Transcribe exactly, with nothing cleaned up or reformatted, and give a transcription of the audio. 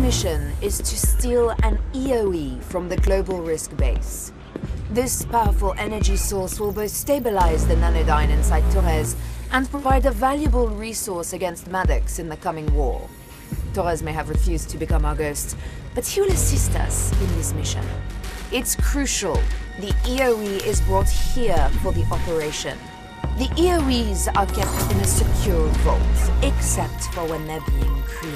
mission is to steal an E O E from the global risk base. This powerful energy source will both stabilize the nanodyne inside Torres and provide a valuable resource against Maddox in the coming war. Torres may have refused to become our ghost, but he will assist us in this mission. It's crucial the E O E is brought here for the operation. The E O Es are kept in a secure vault, except for when they're being created.